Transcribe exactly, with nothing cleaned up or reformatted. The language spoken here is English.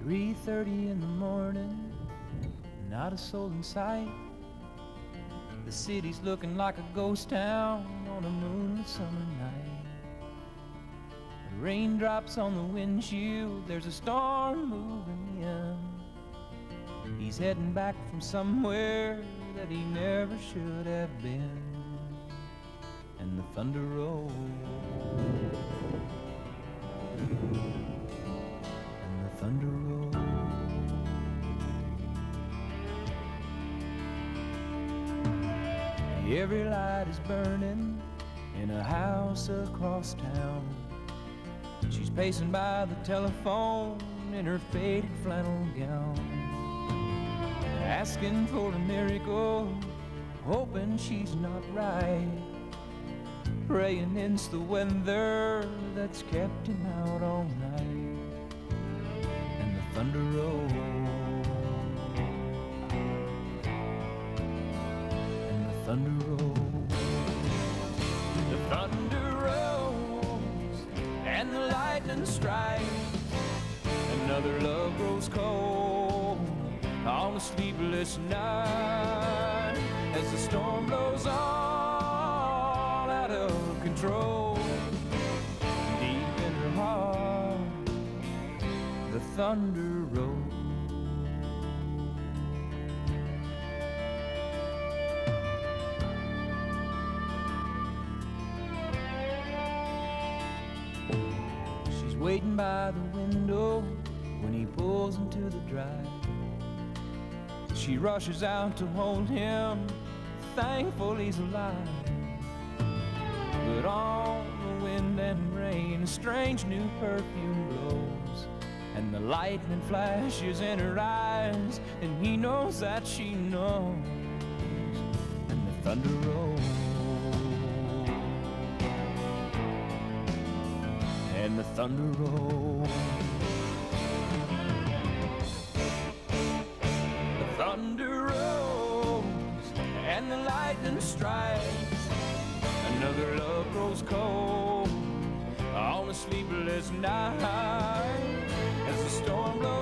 three thirty in the morning, not a soul in sight. The city's looking like a ghost town on a moonlit summer night. The raindrops on the windshield, there's a storm moving in. He's heading back from somewhere that he never should have been. And the thunder rolls, and the thunder rolls. Every light is burning in a house across town. She's pacing by the telephone in her faded flannel gown, asking for a miracle, hoping she's not right, praying it's the weather that's kept him out all night. And the thunder rolls, and the thunder rolls, the thunder rolls, and the lightning strikes. Another love grows cold on a sleepless night as the storm blows all out of control. Deep in her heart, the thunder rolls. She's waiting by the window when he pulls into the drive. She rushes out to hold him, thankful he's alive. But on the wind and rain, a strange new perfume blows, and the lightning flashes in her eyes, and he knows that she knows. And the thunder rolls, and the thunder rolls. Thunder rolls and the lightning strikes. Another love grows cold on a sleepless night as the storm blows